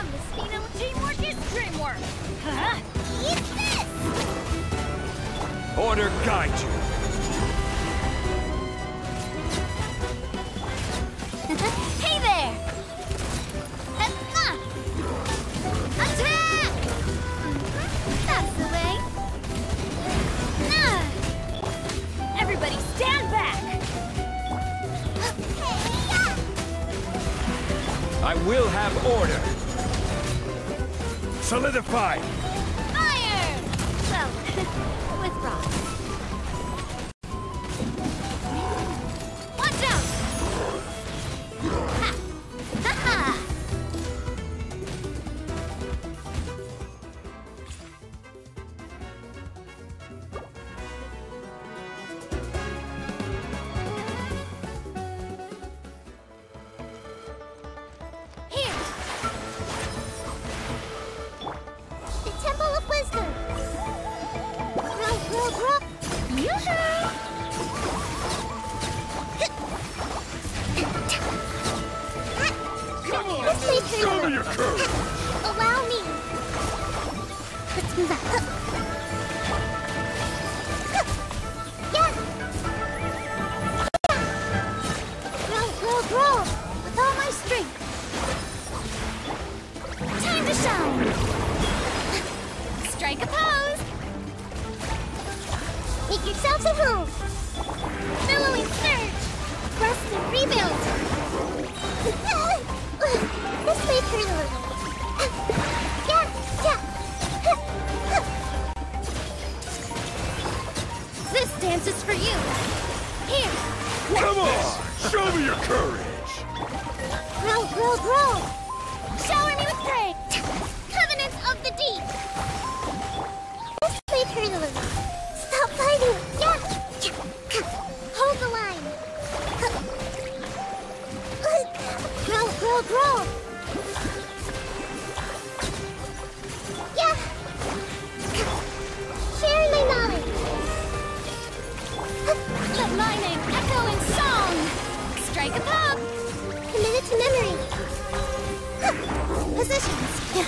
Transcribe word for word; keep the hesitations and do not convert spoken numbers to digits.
From the Spino, teamwork is dreamwork! Huh? Eat this! Order guide you! Hey there! Uh-huh. Attack! That's the way. Nah. Everybody stand back! I will have order! Solidify! Fire! Well, with rocks. Watch out! Ha! Ha-ha! Here! The Temple of Wisdom! Grow, grow, grow! Yoo-hoo! This may turn Show me around. your courage! Allow me! Let's move out. Yeah! Grow, grow, grow! With all my strength! Time to shine! Strike a pose! Make yourselves at home! Billowing surge! Rest and rebuild! This may hurt a little. Yeah, yeah! This dance is for you! Here! Come on! Show me your courage! Grow, grow, grow! Shower me with praise! Covenants of the deep! This may hurt a little. Stop fighting! Yeah! Hold the line! Grow, grow, grow! Yeah! Share my knowledge! Let my name echo in song! Strike a pop! Committed to memory! Positions!